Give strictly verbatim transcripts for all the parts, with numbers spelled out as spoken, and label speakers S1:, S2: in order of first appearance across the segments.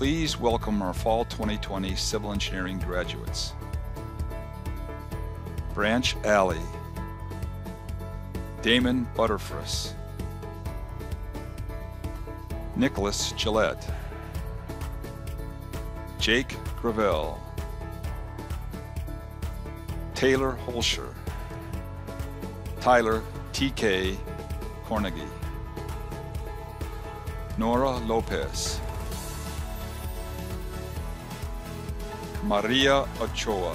S1: Please welcome our Fall twenty twenty Civil Engineering graduates. Branch Alley, Damon Butterfuss, Nicholas Gillette, Jake Gravel, Taylor Holscher, Tyler T K Cornegie, Nora Lopez, Maria Ochoa,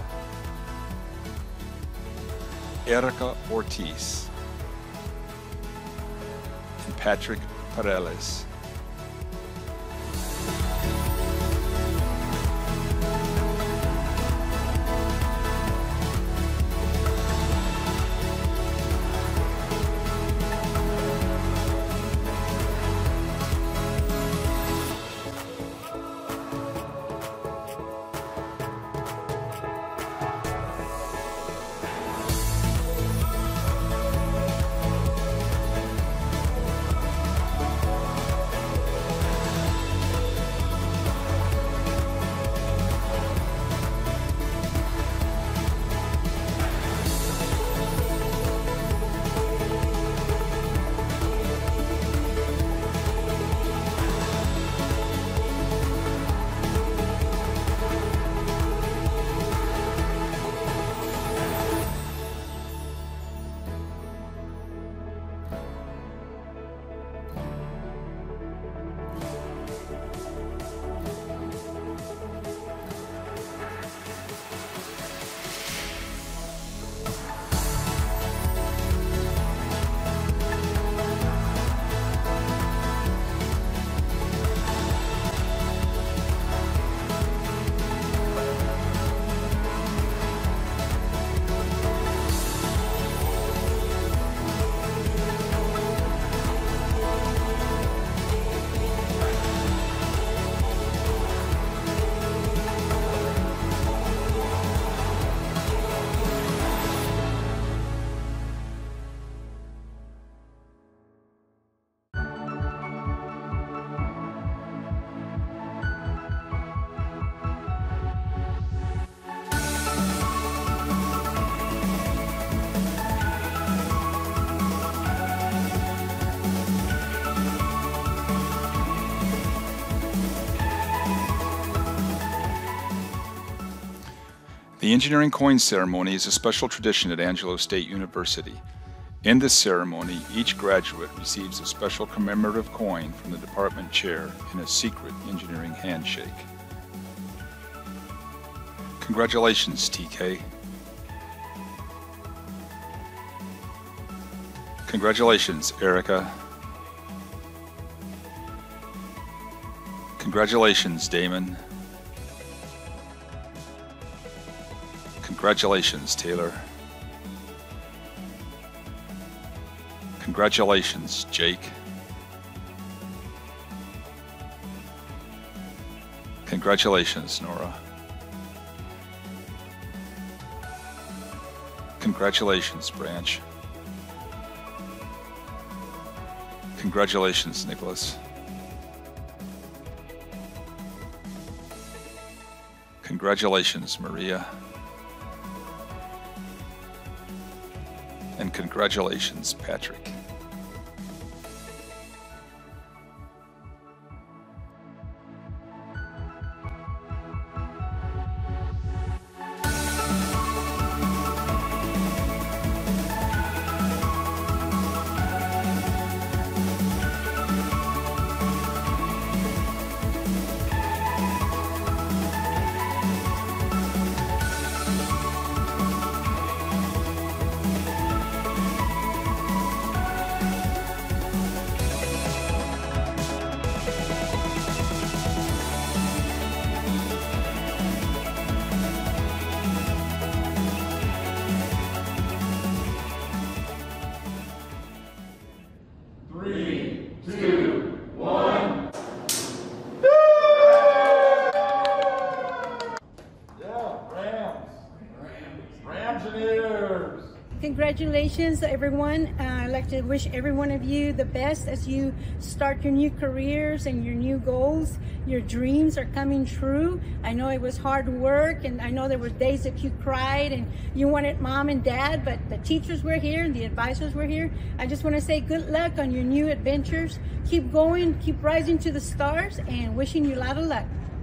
S1: Erica Ortiz, and Patrick Pareles. The Engineering Coin Ceremony is a special tradition at Angelo State University. In this ceremony, each graduate receives a special commemorative coin from the department chair in a secret engineering handshake. Congratulations, T K. Congratulations, Erica. Congratulations, Damon. Congratulations, Taylor. Congratulations, Jake. Congratulations, Nora. Congratulations, Branch. Congratulations, Nicholas. Congratulations, Maria. And congratulations, Patrick.
S2: Congratulations, everyone. Uh, I'd like to wish every one of you the best as you start your new careers and your new goals. Your dreams are coming true. I know it was hard work, and I know there were days that you cried and you wanted mom and dad, but the teachers were here and the advisors were here. I just want to say good luck on your new adventures. Keep going, keep rising to the stars, and wishing you a lot of luck.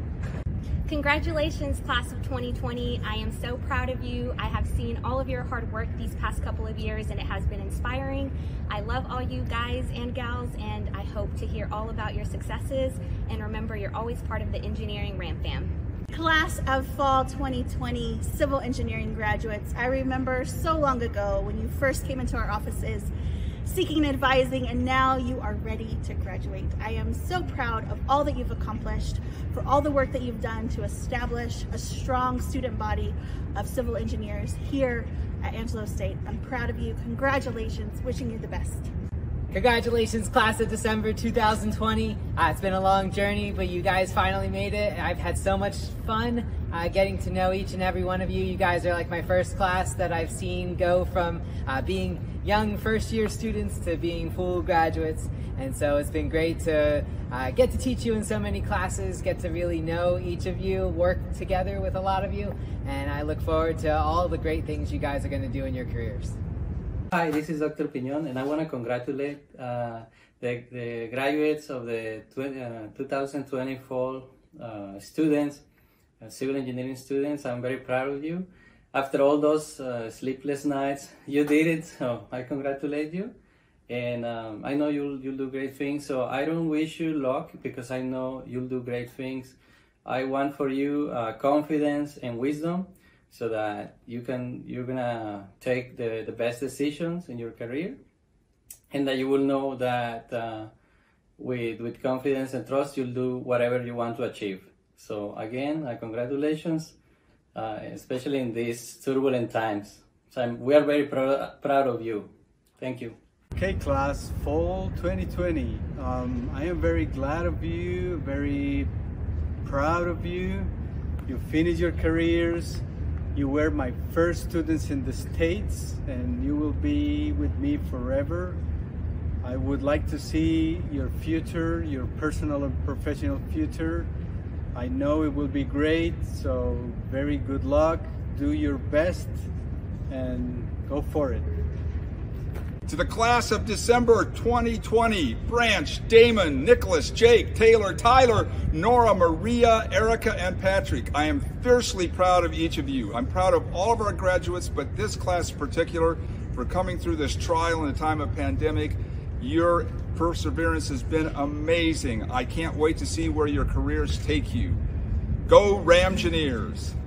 S3: Congratulations, class of twenty twenty. I am so proud of you. I have seen all of your hard work these past couple of years, and it has been inspiring. I love all you guys and gals, and I hope to hear all about your successes. And remember, you're always part of the Engineering Ram Fam.
S4: Class of fall twenty twenty civil engineering graduates, I remember so long ago when you first came into our offices seeking advising, and now you are ready to graduate. I am so proud of all that you've accomplished, for all the work that you've done to establish a strong student body of civil engineers here at Angelo State. I'm proud of you. Congratulations. Wishing you the best.
S5: Congratulations, class of December two thousand twenty. Uh, it's been a long journey, but you guys finally made it. I've had so much fun uh, getting to know each and every one of you. You guys are like my first class that I've seen go from uh, being young first-year students to being full graduates. And so it's been great to uh, get to teach you in so many classes, get to really know each of you, work together with a lot of you. And I look forward to all the great things you guys are going to do in your careers.
S6: Hi, this is Doctor Piñon, and I want to congratulate uh, the, the graduates of the two thousand twenty fall uh, students, uh, civil engineering students. I'm very proud of you. After all those uh, sleepless nights, you did it, so I congratulate you. And um, I know you'll, you'll do great things, so I don't wish you luck because I know you'll do great things. I want for you uh, confidence and wisdom, so that you can, you're gonna take the, the best decisions in your career, and that you will know that uh, with, with confidence and trust, you'll do whatever you want to achieve. So again, uh, congratulations, uh, especially in these turbulent times. So I'm, we are very proud, proud of you. Thank you.
S7: Okay, class, fall twenty twenty. Um, I am very glad of you, very proud of you. You finished your careers. You were my first students in the States, and you will be with me forever. I would like to see your future, your personal and professional future. I know it will be great, so very good luck. Do your best and go for it.
S1: To the class of December twenty twenty, Branch, Damon, Nicholas, Jake, Taylor, Tyler, Nora, Maria, Erica, and Patrick, I am fiercely proud of each of you. I'm proud of all of our graduates, but this class in particular, for coming through this trial in a time of pandemic. Your perseverance has been amazing. I can't wait to see where your careers take you. Go Ramgineers!